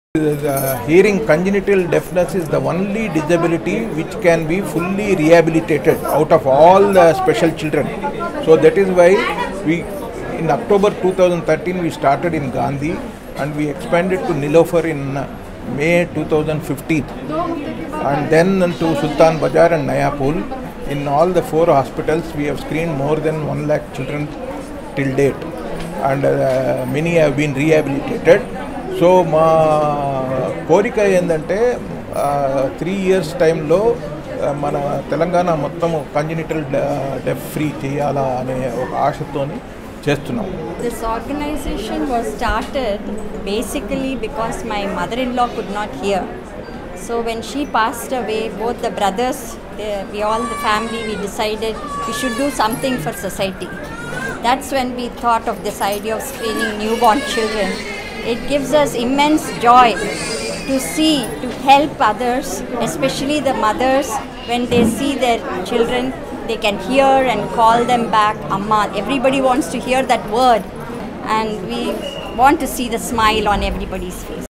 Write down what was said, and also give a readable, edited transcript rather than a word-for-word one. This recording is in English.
Hearing congenital deafness is the only disability which can be fully rehabilitated out of all the special children. So that is why in October 2013 we started in Gandhi and we expanded to Nilofer in May 2015 and then to Sultan Bajar and Nayapur. In all the 4 hospitals we have screened more than 1 lakh children till date and many have been rehabilitated. So మా కోరిక ఏంటంటే 3 years టైంలో మన తెలంగాణ మొత్తం congenital డెఫ్ free చేయాలా అనే ఒక ఆశతోని చేస్తున్నాం. This organization was started basically because my mother-in-law could not hear. So when she passed away, both the brothers, we all the family, we decided we should do something for society. That's when we thought of this idea of screening newborn children. It gives us immense joy to see, to help others, especially the mothers, when they see their children, they can hear and call them back, Amma. Everybody wants to hear that word and we want to see the smile on everybody's face.